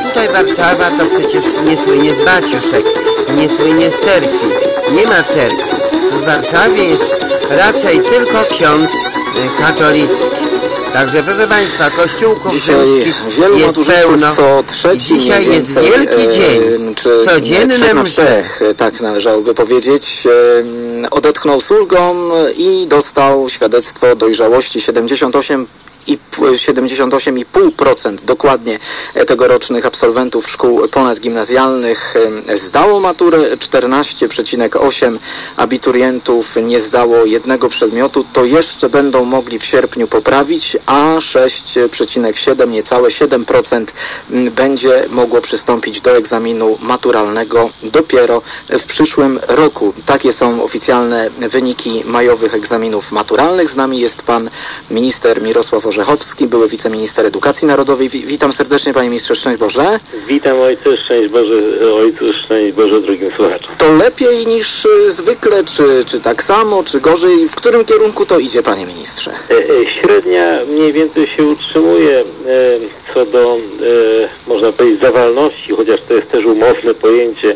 tutaj Warszawa to przecież nie słynie z baciuszek, nie słynie z cerkwi. Nie ma cerkwi. W Warszawie jest raczej tylko ksiądz katolicki. Także proszę Państwa, kościółków rzymskich jest pełno. Co trzeci dzisiaj jest wielki dzień, codzienne msze. Tak należałoby powiedzieć. Odetchnął z ulgą i dostał świadectwo dojrzałości 78,5% dokładnie tegorocznych absolwentów szkół ponadgimnazjalnych zdało maturę, 14,8% abiturientów nie zdało jednego przedmiotu, to jeszcze będą mogli w sierpniu poprawić, a 6,7%, niecałe 7% będzie mogło przystąpić do egzaminu maturalnego dopiero w przyszłym roku. Takie są oficjalne wyniki majowych egzaminów maturalnych. Z nami jest pan minister Mirosław Orzechowski, były wiceminister edukacji narodowej. Witam serdecznie, panie ministrze, szczęść Boże. Witam ojcu, szczęść Boże drugim słuchaczom. To lepiej niż zwykle, czy tak samo, czy gorzej? W którym kierunku to idzie, panie ministrze? Średnia mniej więcej się utrzymuje co do, można powiedzieć, zawalności, chociaż to jest też umowne pojęcie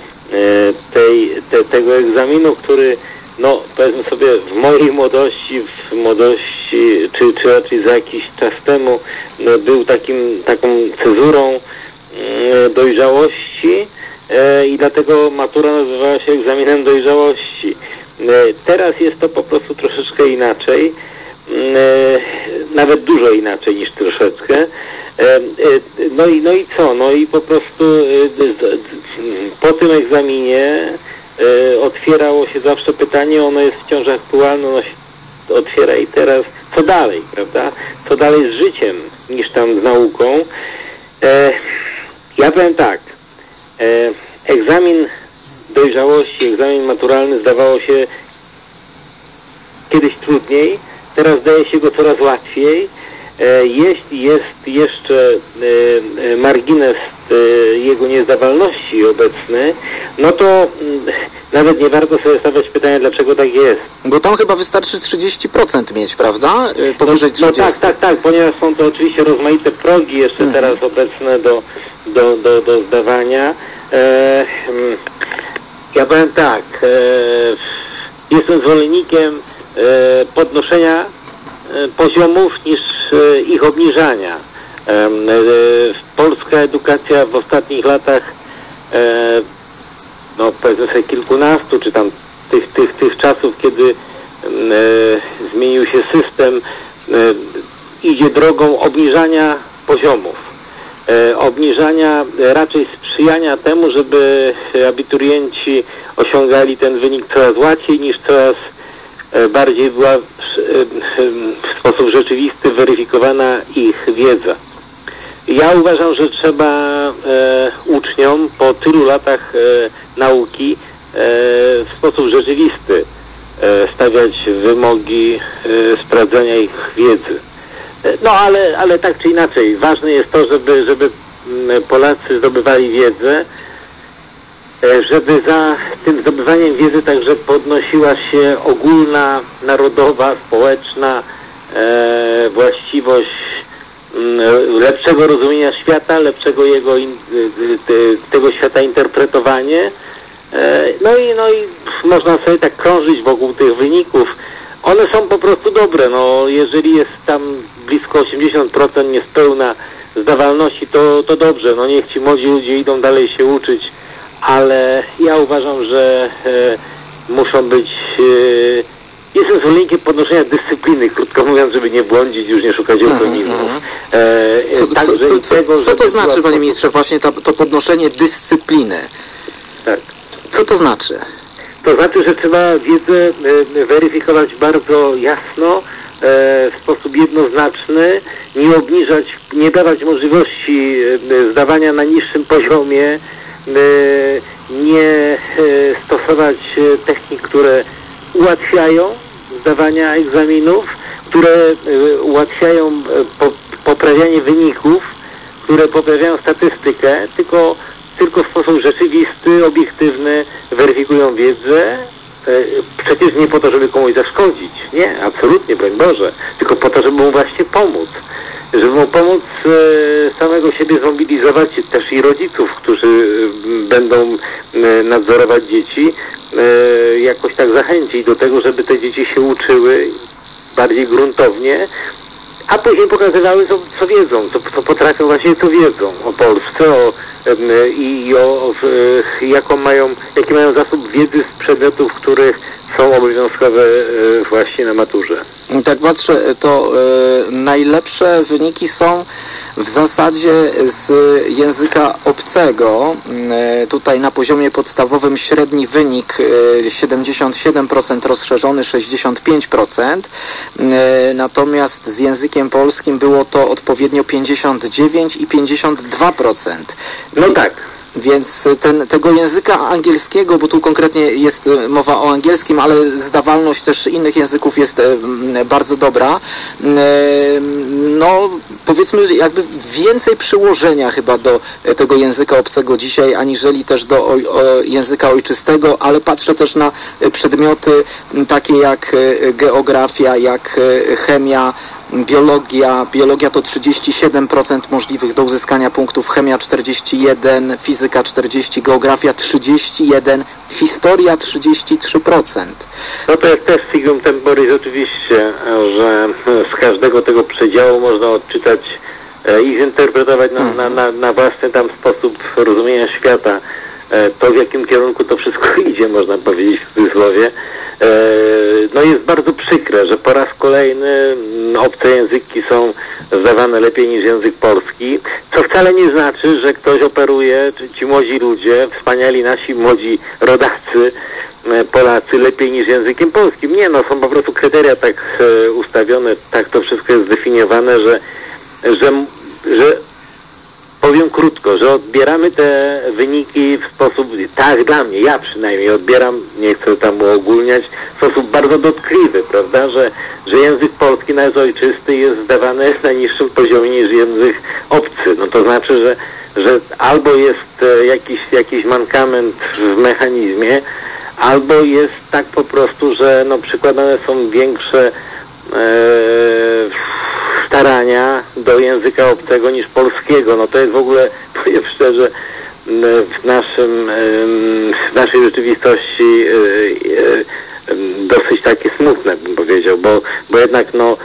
tego egzaminu, który, no powiedzmy sobie, w mojej młodości, czy raczej za jakiś czas temu był taką cezurą dojrzałości i dlatego matura nazywała się egzaminem dojrzałości. Teraz jest to po prostu troszeczkę inaczej, nawet dużo inaczej niż troszeczkę. No i co? No i po prostu po tym egzaminie otwierało się zawsze pytanie, ono jest wciąż aktualne, ono się otwiera i teraz co dalej, prawda? Co dalej z życiem niż tam z nauką? Ja powiem tak, egzamin dojrzałości, egzamin maturalny zdawało się kiedyś trudniej, teraz daje się go coraz łatwiej. Jeśli jest jeszcze margines jego niezdawalności obecny, no to nawet nie warto sobie stawiać pytania, dlaczego tak jest. Bo tam chyba wystarczy 30% mieć, prawda? Powyżej 30%. No tak, ponieważ są to oczywiście rozmaite progi jeszcze teraz obecne do zdawania. Ja powiem tak, jestem zwolennikiem podnoszenia poziomów niż ich obniżania. Polska edukacja w ostatnich latach, no powiedzmy sobie kilkunastu, czy tam tych czasów, kiedy zmienił się system, idzie drogą obniżania poziomów. Obniżania, raczej sprzyjania temu, żeby abiturienci osiągali ten wynik coraz łatwiej, niż coraz bardziej była w sposób rzeczywisty weryfikowana ich wiedza. Ja uważam, że trzeba uczniom po tylu latach nauki w sposób rzeczywisty stawiać wymogi sprawdzenia ich wiedzy. No ale tak czy inaczej, ważne jest to, żeby Polacy zdobywali wiedzę, żeby za tym zdobywaniem wiedzy także podnosiła się ogólna, narodowa, społeczna właściwość lepszego rozumienia świata, lepszego tego świata interpretowanie. No i można sobie tak krążyć wokół tych wyników. One są po prostu dobre. No, jeżeli jest tam blisko 80% niespełna zdawalności, to dobrze. No niech ci młodzi ludzie idą dalej się uczyć, ale ja uważam, że muszą być... Jestem zwolennikiem podnoszenia dyscypliny, krótko mówiąc, żeby nie błądzić, już nie szukać eufemizmów. Co to znaczy, panie ministrze, właśnie to podnoszenie dyscypliny? Tak. Co to znaczy? To znaczy, że trzeba wiedzę weryfikować bardzo jasno, w sposób jednoznaczny, nie obniżać, nie dawać możliwości zdawania na niższym poziomie, nie stosować technik, które ułatwiają zdawania egzaminów, które ułatwiają poprawianie wyników, które poprawiają statystykę, tylko w sposób rzeczywisty, obiektywny weryfikują wiedzę. Przecież nie po to, żeby komuś zaszkodzić. Nie, absolutnie, broń Boże. Tylko po to, żeby mu właśnie pomóc. żeby mu pomóc samego siebie zmobilizować, też i rodziców, którzy będą nadzorować dzieci, jakoś tak zachęcić do tego, żeby te dzieci się uczyły bardziej gruntownie, a później pokazywały, co wiedzą, co potrafią, właśnie co wiedzą o Polsce, jaki mają zasób wiedzy z przedmiotów, których są obowiązkowe właśnie na maturze. Tak patrzę, to najlepsze wyniki są w zasadzie z języka obcego. Tutaj na poziomie podstawowym średni wynik 77%, rozszerzony 65%. Natomiast z językiem polskim było to odpowiednio 59% i 52%. No tak. Więc tego języka angielskiego, bo tu konkretnie jest mowa o angielskim, ale zdawalność też innych języków jest bardzo dobra. No, powiedzmy, jakby więcej przyłożenia chyba do tego języka obcego dzisiaj, aniżeli też do języka ojczystego, ale patrzę też na przedmioty takie jak geografia, jak chemia, biologia to 37% możliwych do uzyskania punktów, chemia 41%, fizyka 40%, geografia 31%, historia 33%. No to jest też signum temporis oczywiście, że z każdego tego przedziału można odczytać i zinterpretować na własny tam sposób rozumienia świata. To, w jakim kierunku to wszystko idzie, można powiedzieć w cudzysłowie. No jest bardzo przykre, że po raz kolejny obce języki są zdawane lepiej niż język polski, co wcale nie znaczy, że ktoś operuje, ci młodzi ludzie, wspaniali nasi młodzi rodacy, Polacy, lepiej niż językiem polskim. Nie, no są po prostu kryteria tak ustawione, tak to wszystko jest zdefiniowane, że powiem krótko, że odbieramy te wyniki w sposób, tak dla mnie, ja przynajmniej odbieram, nie chcę tam uogólniać, w sposób bardzo dotkliwy, prawda, że język polski, nawet ojczysty, jest zdawany na niższym poziomie niż język obcy. No to znaczy, że albo jest jakiś mankament w mechanizmie, albo jest tak po prostu, że no przykładane są większe starania do języka obcego niż polskiego. No to jest w ogóle, powiem szczerze, w naszej rzeczywistości dosyć takie smutne, bym powiedział, bo jednak no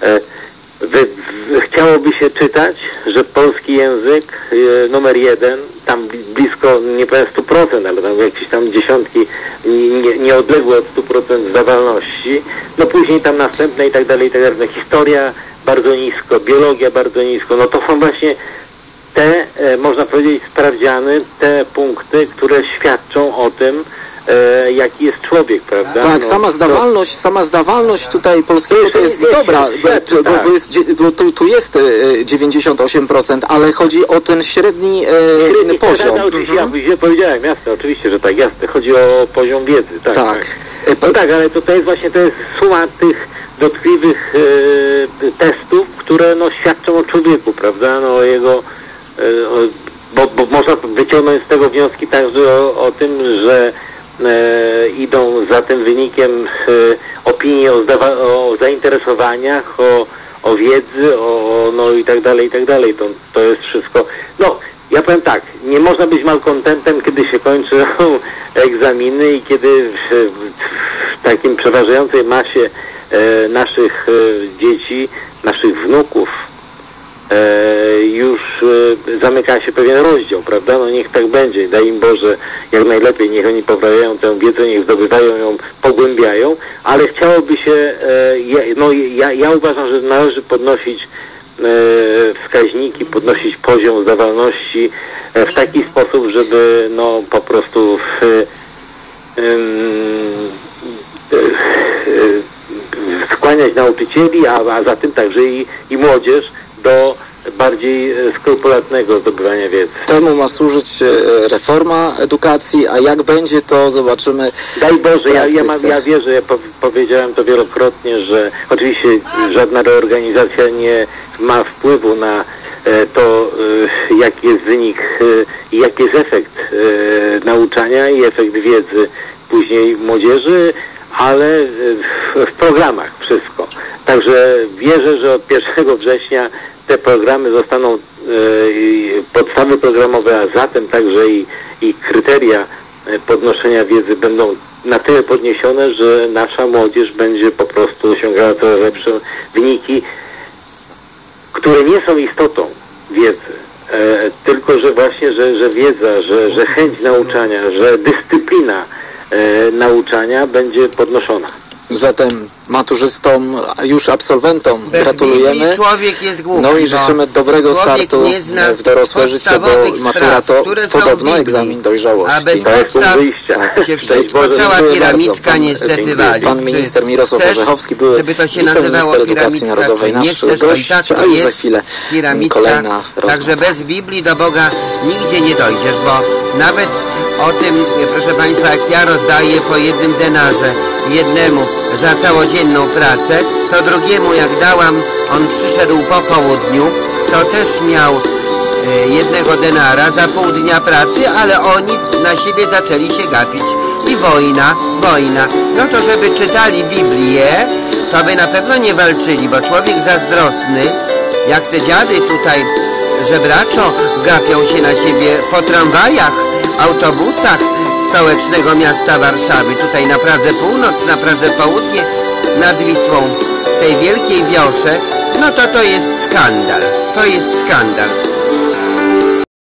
chciałoby się czytać, że polski język numer 1, tam blisko, nie powiem 100%, ale tam jakieś tam dziesiątki, nieodległe od 100% zdawalności, no później tam następne i tak dalej, no, historia bardzo nisko, biologia bardzo nisko, no to są właśnie te, można powiedzieć, sprawdziany, te punkty, które świadczą o tym, jaki jest człowiek, prawda? Tak, no, sama zdawalność tutaj polskiego to jest dobra, bo tu jest 98%, ale chodzi o ten średni poziom. Tak, oczywiście, ja powiedziałem, jasne, oczywiście, że tak, jasne, chodzi o poziom wiedzy, tak. Tak. No tak, ale to jest właśnie, to jest suma tych dotkliwych testów, które no świadczą o człowieku, prawda, no o jego, bo można wyciągnąć z tego wnioski także o tym, że idą za tym wynikiem opinie o zainteresowaniach, o wiedzy, no i tak dalej, i tak dalej. To jest wszystko. No, ja powiem tak, nie można być malkontentem, kiedy się kończą egzaminy i kiedy w takim przeważającej masie naszych dzieci, naszych wnuków już zamyka się pewien rozdział, prawda? No niech tak będzie, daj im Boże jak najlepiej, niech oni poprawiają tę wiedzę, niech zdobywają ją, pogłębiają, ale chciałoby się, ja uważam, że należy podnosić wskaźniki, podnosić poziom zdawalności w taki sposób, żeby no po prostu skłaniać nauczycieli, a za tym także i młodzież do bardziej skrupulatnego zdobywania wiedzy. Temu ma służyć reforma edukacji, a jak będzie, to zobaczymy. Daj Boże, ja wierzę, ja powiedziałem to wielokrotnie, że oczywiście żadna reorganizacja nie ma wpływu na to, jaki jest wynik i jaki jest efekt nauczania i efekt wiedzy później młodzieży, ale w programach wszystko. Także wierzę, że od 1 września te programy zostaną, podstawy programowe, a zatem także i kryteria podnoszenia wiedzy będą na tyle podniesione, że nasza młodzież będzie po prostu osiągała coraz lepsze wyniki, które nie są istotą wiedzy, tylko że właśnie, że wiedza, że chęć nauczania, że dyscyplina nauczania będzie podnoszona. Zatem maturzystom, już absolwentom Bez gratulujemy. Biblii człowiek jest głupi, No i życzymy dobrego startu w dorosłe życie, bo matura to podobno egzamin dojrzałości. A bez To jest punkt podstaw wyjścia. się Cześć wszystko, Boże, cała dziękuję piramidka bardzo. niestety wali. Pan minister Mirosław Chcesz, Orzechowski, były żeby to się nazywało wiceminister edukacji piramidka, narodowej, czy nie nasz chcesz, to i gość, tak to a już za jest chwilę piramidka. kolejna rozmowa. Także bez Biblii do Boga nigdzie nie dojdziesz, bo nawet o tym, proszę Państwa, jak ja rozdaję po 1 denarze jednemu za całodzienną pracę, to drugiemu jak dałam, on przyszedł po południu, to też miał 1 denara za pół dnia pracy, ale oni na siebie zaczęli się gapić. I wojna. No to żeby czytali Biblię, to by na pewno nie walczyli, bo człowiek zazdrosny, jak te dziady tutaj żebraczo gapią się na siebie po tramwajach, autobusach stołecznego miasta Warszawy, tutaj na Pradze Północ, na Pradze Południe, nad Wisłą, tej wielkiej wiosze, no to jest skandal. To jest skandal.